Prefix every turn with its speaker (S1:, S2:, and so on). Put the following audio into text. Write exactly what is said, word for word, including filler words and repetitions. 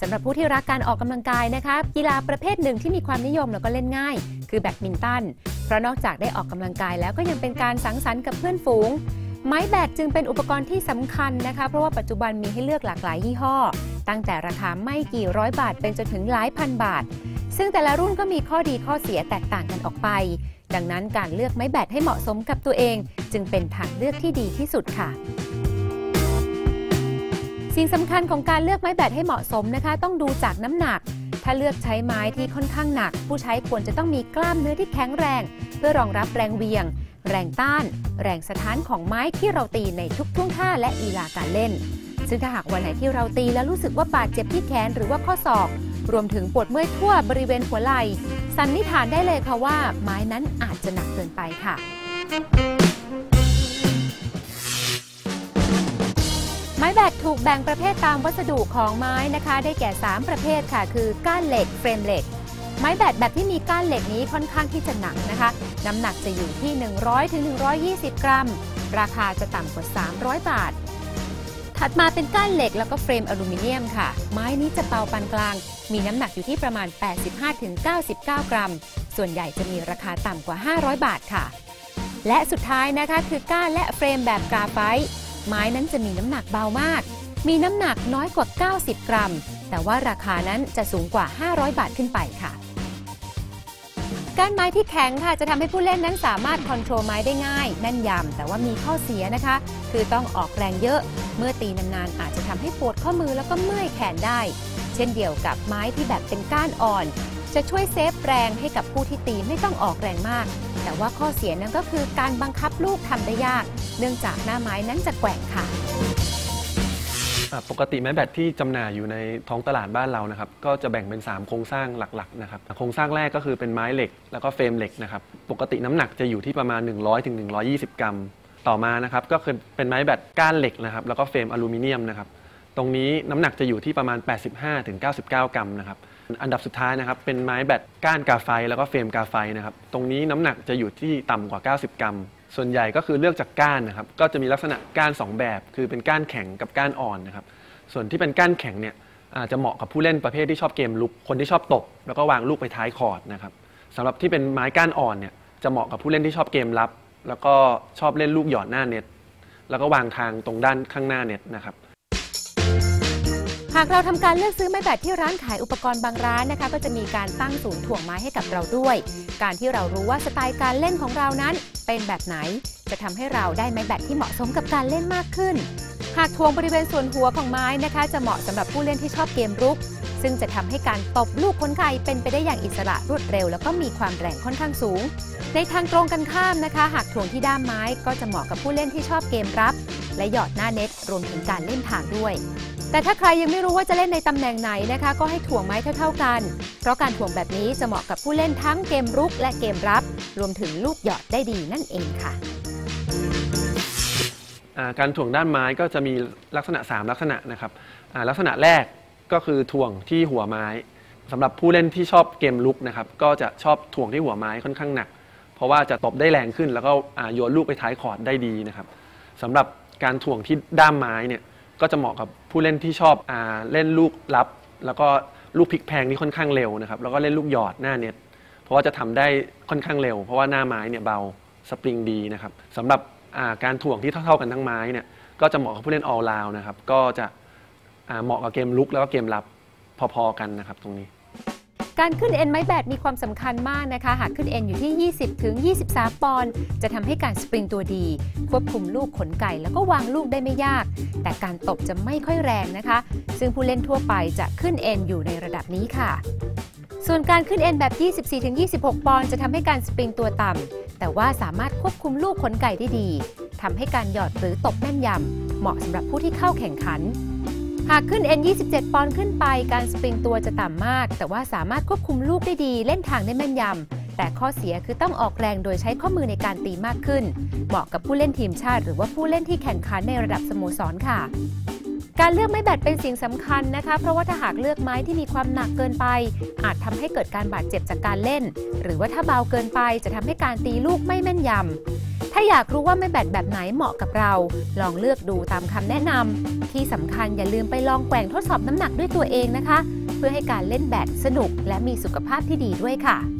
S1: ำหรับผู้ที่รักการออกกำลังกายนะคะกีฬาประเภทหนึ่งที่มีความนิยมแล้วก็เล่นง่ายคือแบดมินตันเพราะนอกจากได้ออกกำลังกายแล้วก็ยังเป็นการสังสรรค์กับเพื่อนฝูงไม้แบดจึงเป็นอุปกรณ์ที่สำคัญนะคะเพราะว่าปัจจุบันมีให้เลือกหลากหลายยี่ห้อตั้งแต่ราคาไม่กี่ร้อยบาทเป็นจนถึงหลายพันบาทซึ่งแต่ละรุ่นก็มีข้อดีข้อเสียแตกต่างกันออกไปดังนั้นการเลือกไม้แบดให้เหมาะสมกับตัวเองจึงเป็นทางเลือกที่ดีที่สุดค่ะสิ่งสำคัญของการเลือกไม้แบดให้เหมาะสมนะคะต้องดูจากน้ำหนักถ้าเลือกใช้ไม้ที่ค่อนข้างหนักผู้ใช้ควรจะต้องมีกล้ามเนื้อที่แข็งแรงเพื่อรองรับแรงเหวี่ยงแรงต้านแรงสะท้านของไม้ที่เราตีในทุกท่วงท่าและลีลาการเล่นซึ่งถ้าหากวันไหนที่เราตีแล้วรู้สึกว่าบาดเจ็บที่แขนหรือว่าข้อศอกรวมถึงปวดเมื่อยทั่วบริเวณหัวไหล่สันนิษฐานได้เลยค่ะว่าไม้นั้นอาจจะหนักเกินไปค่ะไม้แบดถูกแบ่งประเภทตามวัสดุของไม้นะคะได้แก่สามประเภทค่ะคือก้านเหล็กเฟรมเหล็กไม้แบดแบบที่มีก้านเหล็กนี้ค่อนข้างที่จะหนักนะคะน้ำหนักจะอยู่ที่ หนึ่งร้อยถึงหนึ่งร้อยยี่สิบ กรัมราคาจะต่ำกว่าสามร้อยบาทถัดมาเป็นก้านเหล็กแล้วก็เฟรมอลูมิเนียมค่ะไม้นี้จะเบาปานกลางมีน้ำหนักอยู่ที่ประมาณ แปดสิบห้าถึงเก้าสิบเก้า กรัมส่วนใหญ่จะมีราคาต่ำกว่าห้าร้อยบาทค่ะและสุดท้ายนะคะคือก้านและเฟรมแบบกราไฟต์ไม้นั้นจะมีน้ำหนักเบามากมีน้ำหนักน้อยกว่าเก้าสิบกรัมแต่ว่าราคานั้นจะสูงกว่าห้าร้อยบาทขึ้นไปค่ะก้านไม้ที่แข็งค่ะจะทำให้ผู้เล่นนั้นสามารถคอนโทรลไม้ได้ง่ายแม่นยำแต่ว่ามีข้อเสียนะคะคือต้องออกแรงเยอะเมื่อตีนานๆอาจจะทำให้ปวดข้อมือแล้วก็เมื่อยแขนได้เช่นเดียวกับไม้ที่แบบเป็นก้านอ่อนจะช่วยเซฟแรงให้กับผู้ที่ตีไม่ต้องออกแรงมากแต่ว่าข้อเสียนั้นก็คือการบังคับลูกทำได้ยากเนื่องจากหน้าไม้นั้นจะแกว่งค่ะ
S2: ปกติไม้แบตที่จำหน่ายอยู่ในท้องตลาดบ้านเรานะครับก็จะแบ่งเป็นสามโครงสร้างหลักๆนะครับโครงสร้างแรกก็คือเป็นไม้เหล็กแล้วก็เฟรมเหล็กนะครับปกติน้ำหนักจะอยู่ที่ประมาณหนึ่งร้อยถึงหนึ่งร้อยยี่สิบ กรัมต่อมานะครับก็คือเป็นไม้แบตก้านเหล็กนะครับแล้วก็เฟรมอลูมิเนียมนะครับตรงนี้น้ำหนักจะอยู่ที่ประมาณแปดสิบห้าถึงเก้าสิบเก้า กรัมนะครับอันดับสุดท้ายนะครับเป็นไม้แบตก้านกาไฟแล้วก็เฟรมกาไฟนะครับตรงนี้น้ำหนักจะอยู่ที่ต่ำกว่าเก้าสิบกรัมส่วนใหญ่ก็คือเลือกจากก้านนะครับก็จะมีลักษณะก้านสองแบบคือเป็นก้านแข็งกับก้านอ่อนนะครับส่วนที่เป็นก้านแข็งเนี่ยอาจจะเหมาะกับผู้เล่นประเภทที่ชอบเกมลุกคนที่ชอบตบแล้วก็วางลูกไปท้ายคอร์ตนะครับสำหรับที่เป็นไม้ก้านอ่อนเนี่ยจะเหมาะกับผู้เล่นที่ชอบเกมรับแล้วก็ชอบเล่นลูกหยอดหน้าเน็ตแล้วก็วางทางตรงด้านข้างหน้าเน็ตนะครับ
S1: หากเราทำการเลือกซื้อไม้แบดที่ร้านขายอุปกรณ์บางร้านนะคะก็จะมีการตั้งศูนย์ถ่วงไม้ให้กับเราด้วยการที่เรารู้ว่าสไตล์การเล่นของเรานั้นเป็นแบบไหนจะทำให้เราได้ไม้แบดที่เหมาะสมกับการเล่นมากขึ้นหากถ่วงบริเวณส่วนหัวของไม้นะคะจะเหมาะสำหรับผู้เล่นที่ชอบเกมรุกซึ่งจะทำให้การตบลูกขนไก่เป็นไปได้อย่างอิสระรวดเร็วแล้วก็มีความแรงค่อนข้างสูงในทางตรงกันข้ามนะคะหากถ่วงที่ด้ามไม้ก็จะเหมาะกับผู้เล่นที่ชอบเกมรับและหยอดหน้าเน็ตรวมถึงการเล่นทางด้วยแต่ถ้าใครยังไม่รู้ว่าจะเล่นในตำแหน่งไหนนะคะก็ให้ถ่วงไม้เท่าๆกันเพราะการถ่วงแบบนี้จะเหมาะกับผู้เล่นทั้งเกมรุกและเกมรับรวมถึงลูกหยอดได้ดีนั่นเองค่ะ
S2: การถ่วงด้านไม้ก็จะมีลักษณะสามลักษณะนะครับลักษณะแรกก็คือถ่วงที่หัวไม้สำหรับผู้เล่นที่ชอบเกมลุกนะครับก็จะชอบถ่วงที่หัวไม้ค่อนข้างหนักเพราะว่าจะตบได้แรงขึ้นแล้วก็โยนลูกไปท้ายคอร์ตได้ดีนะครับสำหรับการถ่วงที่ด้ามไม้เนี่ยก็จะเหมาะกับผู้เล่นที่ชอบอ่าเล่นลูกรับแล้วก็ลูกพลิกแพงที่ค่อนข้างเร็วนะครับแล้วก็เล่นลูกหยอดหน้าเน็ตเพราะว่าจะทำได้ค่อนข้างเร็วเพราะว่าหน้าไม้เนี่ยเบาสปริงดีนะครับสำหรับการถ่วงที่เท่าๆกันทั้งไม้เนี่ยก็จะเหมาะกับผู้เล่น all round นะครับก็จะเหมาะกับเกมลุกแล้วก็เกมรับพอๆกันนะครับตรงนี้
S1: การขึ้นเอ็นไม้แบดมีความสำคัญมากนะคะหากขึ้นเอ็นอยู่ที่ ยี่สิบถึงยี่สิบสาม ปอนด์จะทำให้การสปริงตัวดีควบคุมลูกขนไก่แล้วก็วางลูกได้ไม่ยากแต่การตบจะไม่ค่อยแรงนะคะซึ่งผู้เล่นทั่วไปจะขึ้นเอ็นอยู่ในระดับนี้ค่ะส่วนการขึ้นเอ็นแบบ ยี่สิบสี่ถึงยี่สิบหก ปอนด์จะทำให้การสปริงตัวต่ำแต่ว่าสามารถควบคุมลูกขนไก่ได้ดีทำให้การหยอดหรือตบแม่นยำเหมาะสำหรับผู้ที่เข้าแข่งขันหากขึ้น เอ็น ยี่สิบเจ็ด ปอนด์ขึ้นไปการสปริงตัวจะต่ำมากแต่ว่าสามารถควบคุมลูกได้ดีเล่นทางได้แม่นยำแต่ข้อเสียคือต้องออกแรงโดยใช้ข้อมือในการตีมากขึ้นเหมาะกับผู้เล่นทีมชาติหรือว่าผู้เล่นที่แข่งขันในระดับสโมสรค่ะการเลือกไม้แบดเป็นสิ่งสำคัญนะคะเพราะว่าถ้าหากเลือกไม้ที่มีความหนักเกินไปอาจทำให้เกิดการบาดเจ็บจากการเล่นหรือว่าถ้าเบาเกินไปจะทำให้การตีลูกไม่แม่นยำถ้าอยากรู้ว่าไม้แบตแบบไหนเหมาะกับเราลองเลือกดูตามคำแนะนำที่สำคัญอย่าลืมไปลองแกว่งทดสอบน้ำหนักด้วยตัวเองนะคะเพื่อให้การเล่นแบดสนุกและมีสุขภาพที่ดีด้วยค่ะ